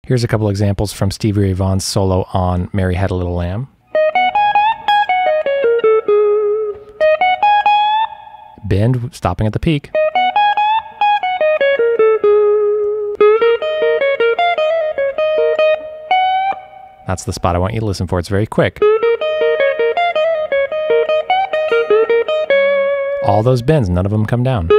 Here's a couple examples from Stevie Ray Vaughan's solo on Mary Had a Little Lamb. Bend, stopping at the peak. That's the spot I want you to listen for. It's very quick. All those bends, none of them come down.